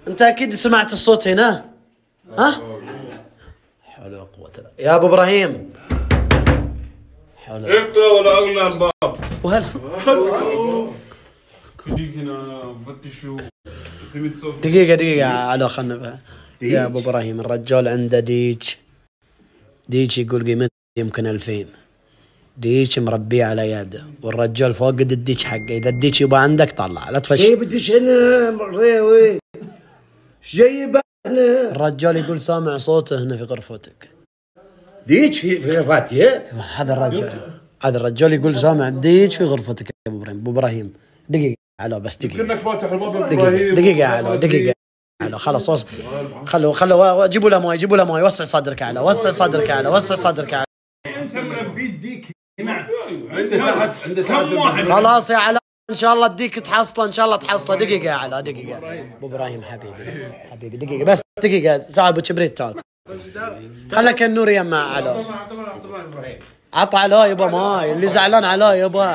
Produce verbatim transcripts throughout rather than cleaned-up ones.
انت اكيد سمعت الصوت هنا. ها؟ حول ولا قوة الا يا ابو ابراهيم. حول افتح ولا اغلى الباب. وهلا هنا فتشوا دقيقة دقيقة على خلنا يا ابو ابراهيم. الرجال عنده ديج ديج يقول قيمته يمكن ألفين. ديج مربيه على يده والرجال فوقد الديج حقه. اذا الديج يبغى عندك طلع لا تفش. جايب الديج هنا مريوي. ايش جايبه هنا؟ الرجال يقول سامع صوته هنا في غرفتك. ديج في في غرفتي؟ هذا الرجال هذا الرجال يقول سامع الديج في غرفتك يا ابو ابراهيم. ابو ابراهيم دقيقة على بس دقيقة. كأنك فاتح الباب. دقيقة دقيقة على دقيقة على خلاص وص... خلوا خلوا جيبوا له مويه جيبوا له مويه. وسع صدرك على وسع صدرك على وسع صدرك على. انت مربي الديك هنا عنده تحت عنده تحت. خلاص يا علاء ان شاء الله اديك تحصله ان شاء الله تحصله. دقيقة يا علاء دقيقة. ابو ابراهيم حبيبي حبيبي دقيقة بس دقيقة. تعال ابو كبريت تعال. خلك النور يما علاء. عطى علاء يبا ماي. اللي زعلان علاء يبا.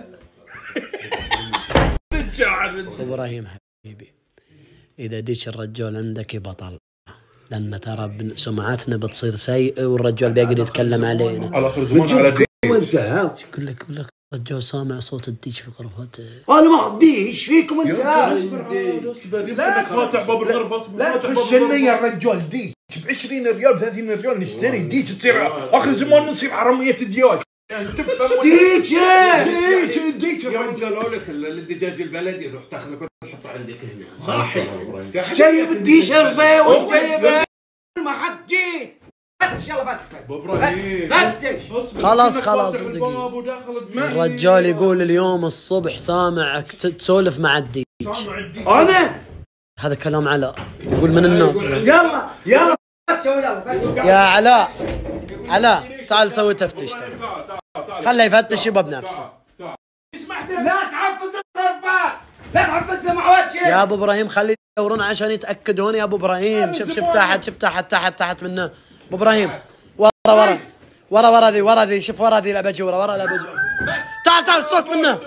ابو ابراهيم حبيبي اذا ديش الرجال عندك يبا طلع. لان ترى سمعتنا بتصير سيء والرجال بيقعد يتكلم علينا. على اخر زمان على ديش. وانت ها؟ يقول لك يقول لك الرجال سامع صوت الديش في غرفته. انا ما اخديه. ايش فيكم انت؟ اصبر اصبر يمكنك فاتح باب الغرفه. اصبر لا تفشلني يا الرجال. ديش ب عشرين ريال ثلاثين ريال نشتري ديش. تصير اخر زمان نصير حراميه دياج. تفهم ديش ديش ديش يا رجال اقول لك الدجاج البلدي روح تاخذه وتحطه عندك هنا. صحيح. جايب الديش اربعه وجايبه ما حد جي. فتش يلا فتش ابو ابراهيم فتش. خلاص خلاص الرجال يقول اليوم الصبح سامعك تسولف مع الديج. انا هذا كلام علاء يقول من النوم. يلا يلا فتش يلا. يا علاء علاء تعال سوي تفتيش. خله يفتش يبا بنفسه. لا تحفز الغرفه. لا تحفزها مع وجهك يا ابو ابراهيم. خلي يدورون عشان يتاكدون يا ابو ابراهيم. شوف شوف تحت شوف تحت تحت تحت منه ابو ابراهيم. ورا ورا ورا ورا ذي ورا ذي. شوف ورا ذي الاباجوره ورا الاباجوره. تعال تعال الصوت منه.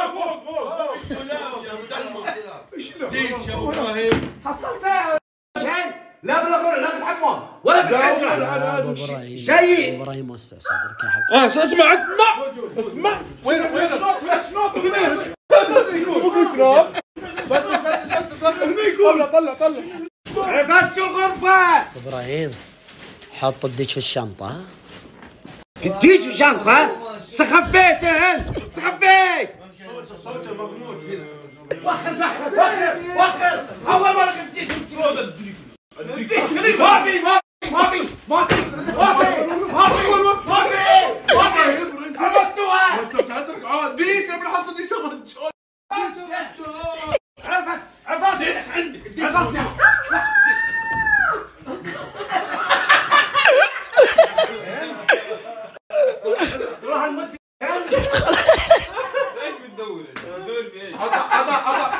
ديش يا ابو ابراهيم. حصلتها شيء. لا بالغرفه لا بالحمام ولا بالحجره. شيء ابو ابراهيم وسع صدرك يا حبيبي. اه اسمع اسمع اسمع. وين وين فلاش نوت هنا. يقول اشرب. فتش فتش فتش فتش. طلع طلع طلع. عفست الغرفه. ابو ابراهيم حط الديج في الشنطه. الديج في الشنطه. استخبيت انت استخبيت. صوته مغموض هنا. وخر وخر وخر وخر. اول مره شفت صوت الديج. الديج ما في ما في ما في ما في ما في ما في ما في. عرفتوها. بس صدرك عاد ديش ابن حصل ديش الرجال. عفس عفس ديش عندك. عفس روح المدة. ايش بتدور؟ بتدور في ايش؟ عطا عطا عطا.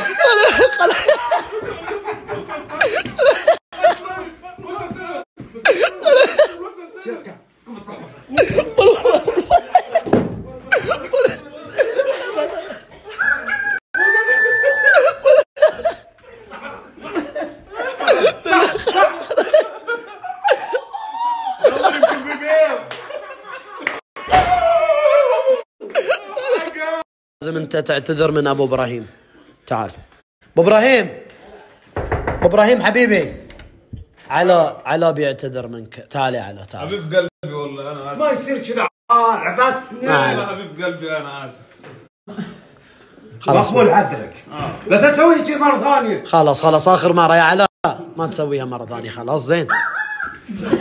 لازم انت تعتذر من ابو ابراهيم. تعال ابو ابراهيم. ابو ابراهيم حبيبي. علاء علاء بيعتذر منك. تعال يا علاء تعال. حبيب قلبي والله انا اسف. ما يصير كذا. عفستني. والله حبيب قلبي انا اسف. خلاص مقبول عذرك. بس اسوي كذا مره ثانيه. خلاص خلاص اخر مره يا علاء ما تسويها مره ثانيه. خلاص زين.